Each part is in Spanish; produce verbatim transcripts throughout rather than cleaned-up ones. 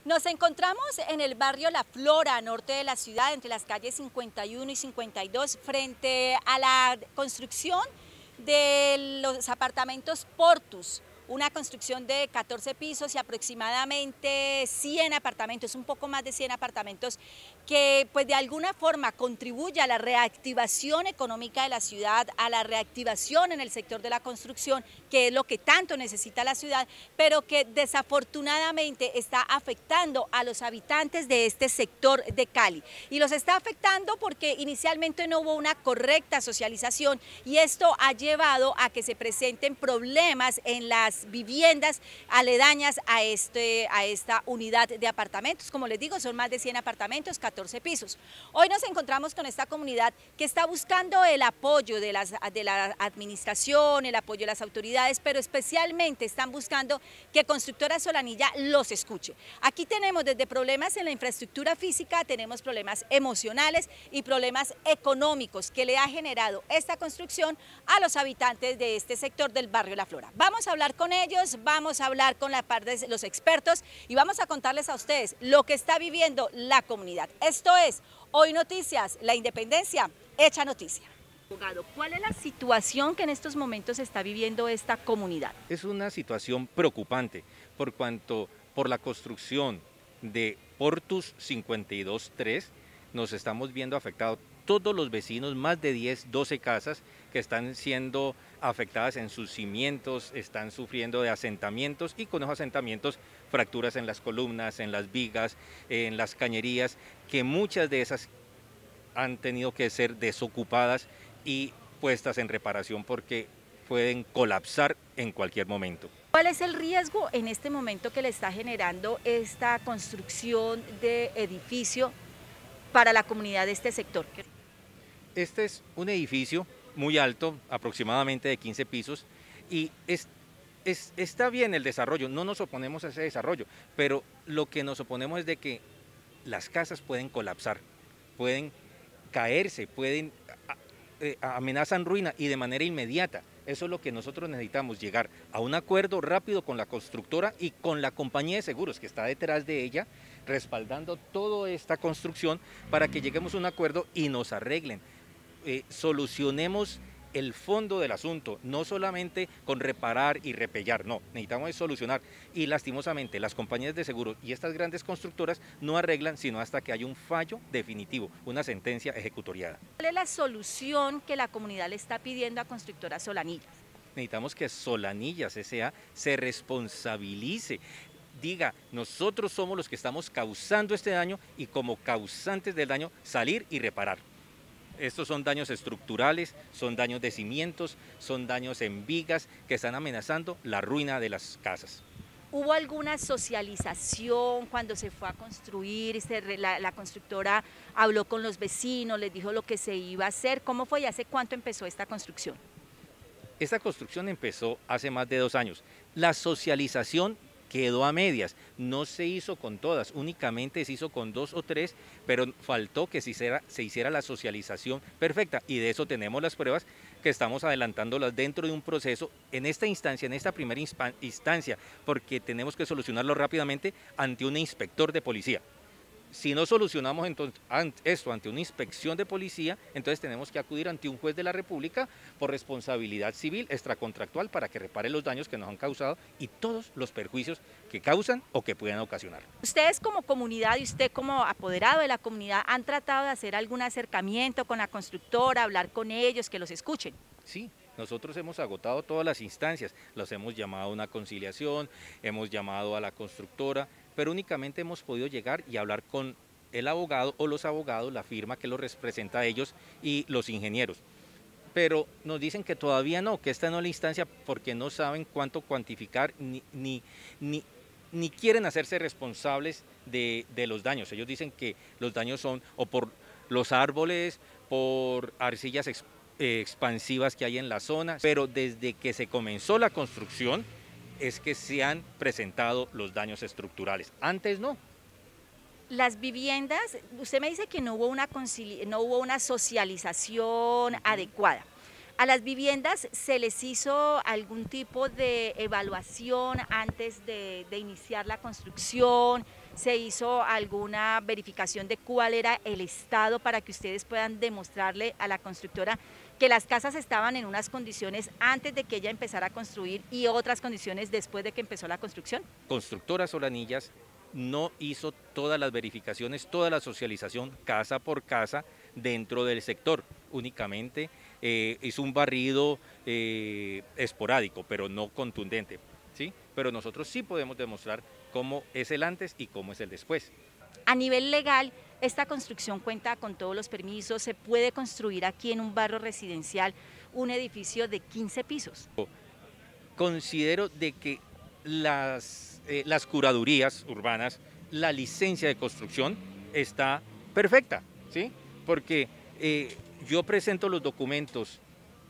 Nos encontramos en el barrio La Flora, norte de la ciudad, entre las calles cincuenta y uno y cincuenta y dos, frente a la construcción de los apartamentos Portus, una construcción de catorce pisos y aproximadamente cien apartamentos, un poco más de cien apartamentos, que pues de alguna forma contribuye a la reactivación económica de la ciudad, a la reactivación en el sector de la construcción, que es lo que tanto necesita la ciudad, pero que desafortunadamente está afectando a los habitantes de este sector de Cali. Y los está afectando porque inicialmente no hubo una correcta socialización y esto ha llevado a que se presenten problemas en las viviendas aledañas a, este, a esta unidad de apartamentos. Como les digo, son más de cien apartamentos, catorce pisos. Hoy nos encontramos con esta comunidad que está buscando el apoyo de, las, de la administración, el apoyo de las autoridades, pero especialmente están buscando que Constructora Solanilla los escuche. Aquí tenemos desde problemas en la infraestructura física, tenemos problemas emocionales y problemas económicos que le ha generado esta construcción a los habitantes de este sector del barrio La Flora. Vamos a hablar con ellos, vamos a hablar con la parte de los expertos y vamos a contarles a ustedes lo que está viviendo la comunidad. Esto es Hoy Noticias, la independencia hecha noticia. Abogado, ¿cuál es la situación que en estos momentos está viviendo esta comunidad? Es una situación preocupante por cuanto por la construcción de Portus cincuenta y dos tres nos estamos viendo afectados todos los vecinos, más de diez, doce casas que están siendo afectadas en sus cimientos, están sufriendo de asentamientos y con esos asentamientos fracturas en las columnas, en las vigas, en las cañerías, que muchas de esas han tenido que ser desocupadas y puestas en reparación porque pueden colapsar en cualquier momento. ¿Cuál es el riesgo en este momento que le está generando esta construcción de edificio para la comunidad de este sector? Este es un edificio muy alto, aproximadamente de quince pisos, y es, es, está bien el desarrollo, no nos oponemos a ese desarrollo, pero lo que nos oponemos es de que las casas pueden colapsar, pueden caerse, pueden eh, amenazan ruina y de manera inmediata. Eso es lo que nosotros necesitamos, llegar a un acuerdo rápido con la constructora y con la compañía de seguros que está detrás de ella, respaldando toda esta construcción para que lleguemos a un acuerdo y nos arreglen. Eh, solucionemos el fondo del asunto, no solamente con reparar y repellar, no, necesitamos solucionar y lastimosamente las compañías de seguros y estas grandes constructoras no arreglan sino hasta que haya un fallo definitivo, una sentencia ejecutoriada. ¿Cuál es la solución que la comunidad le está pidiendo a Constructora Solanillas? Necesitamos que Solanillas S A se responsabilice, diga, nosotros somos los que estamos causando este daño y como causantes del daño salir y reparar. Estos son daños estructurales, son daños de cimientos, son daños en vigas que están amenazando la ruina de las casas. ¿Hubo alguna socialización cuando se fue a construir? Se, la, la constructora habló con los vecinos, les dijo lo que se iba a hacer. ¿Cómo fue y hace cuánto empezó esta construcción? Esta construcción empezó hace más de dos años. La socialización quedó a medias, no se hizo con todas, únicamente se hizo con dos o tres, pero faltó que se hiciera, se hiciera la socialización perfecta y de eso tenemos las pruebas que estamos adelantándolas dentro de un proceso en esta instancia, en esta primera instancia, porque tenemos que solucionarlo rápidamente ante un inspector de policía. Si no solucionamos entonces esto ante una inspección de policía, entonces tenemos que acudir ante un juez de la República por responsabilidad civil extracontractual para que repare los daños que nos han causado y todos los perjuicios que causan o que puedan ocasionar. Ustedes como comunidad y usted como apoderado de la comunidad, ¿han tratado de hacer algún acercamiento con la constructora, hablar con ellos, que los escuchen? Sí. Nosotros hemos agotado todas las instancias, los hemos llamado a una conciliación, hemos llamado a la constructora, pero únicamente hemos podido llegar y hablar con el abogado o los abogados, la firma que los representa a ellos y los ingenieros. Pero nos dicen que todavía no, que esta no es la instancia porque no saben cuánto cuantificar ni, ni, ni, ni quieren hacerse responsables de, de los daños. Ellos dicen que los daños son o por los árboles, por arcillas expuestas, expansivas que hay en la zona, pero desde que se comenzó la construcción es que se han presentado los daños estructurales, antes no. Las viviendas, usted me dice que no hubo una, no hubo una socialización adecuada. ¿A las viviendas se les hizo algún tipo de evaluación antes de, de iniciar la construcción? ¿Se hizo alguna verificación de cuál era el estado para que ustedes puedan demostrarle a la constructora que las casas estaban en unas condiciones antes de que ella empezara a construir y otras condiciones después de que empezó la construcción? Constructora Solanillas no hizo todas las verificaciones, toda la socialización casa por casa dentro del sector, únicamente eh, hizo un barrido eh, esporádico, pero no contundente, ¿sí? Pero nosotros sí podemos demostrar cómo es el antes y cómo es el después. A nivel legal, esta construcción cuenta con todos los permisos, se puede construir aquí en un barrio residencial un edificio de quince pisos. Considero de que las, eh, las curadurías urbanas, la licencia de construcción está perfecta, ¿sí? Porque eh, yo presento los documentos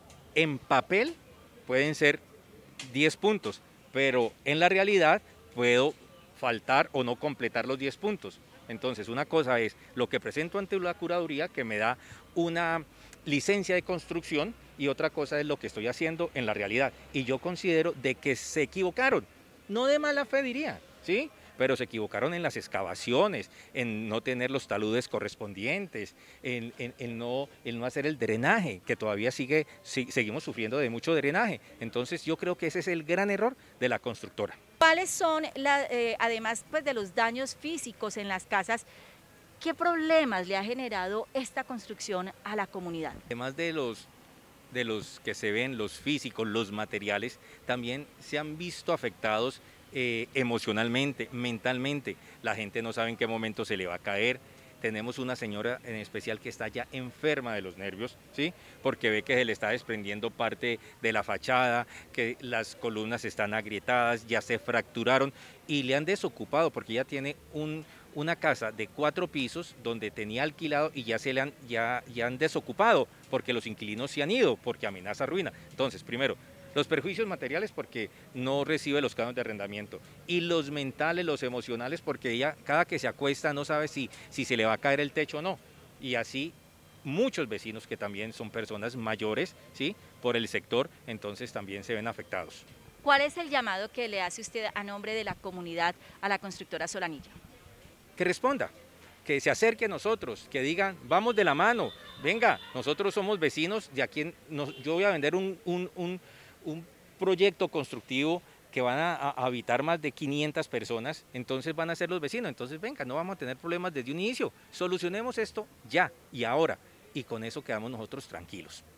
en papel, pueden ser diez puntos, pero en la realidad puedo faltar o no completar los diez puntos. Entonces, una cosa es lo que presento ante la curaduría, que me da una licencia de construcción, y otra cosa es lo que estoy haciendo en la realidad. Y yo considero de que se equivocaron, no de mala fe diría, ¿sí? Pero se equivocaron en las excavaciones, en no tener los taludes correspondientes, en, en, en, no, en no hacer el drenaje, que todavía sigue, si, seguimos sufriendo de mucho drenaje. Entonces yo creo que ese es el gran error de la constructora. ¿Cuáles son, la, eh, además pues, de los daños físicos en las casas, qué problemas le ha generado esta construcción a la comunidad? Además de los de los que se ven, los físicos, los materiales, también se han visto afectados eh, emocionalmente, mentalmente. La gente no sabe en qué momento se le va a caer. Tenemos una señora en especial que está ya enferma de los nervios, ¿sí? Porque ve que se le está desprendiendo parte de la fachada, que las columnas están agrietadas, ya se fracturaron y le han desocupado porque ya tiene un, una casa de cuatro pisos donde tenía alquilado y ya se le han, ya, ya han desocupado porque los inquilinos se han ido, porque amenaza ruina. Entonces, primero, los perjuicios materiales porque no recibe los cánones de arrendamiento, y los mentales, los emocionales, porque ella cada que se acuesta no sabe si, si se le va a caer el techo o no, y así muchos vecinos que también son personas mayores, ¿sí? Por el sector, entonces también se ven afectados. ¿Cuál es el llamado que le hace usted a nombre de la comunidad a la constructora Solanilla? Que responda, que se acerque a nosotros, que digan, vamos de la mano, venga, nosotros somos vecinos, de aquí nos, yo voy a vender un, un, un un proyecto constructivo que van a, a habitar más de quinientas personas, entonces van a ser los vecinos, entonces venga, no vamos a tener problemas desde un inicio, solucionemos esto ya y ahora, y con eso quedamos nosotros tranquilos.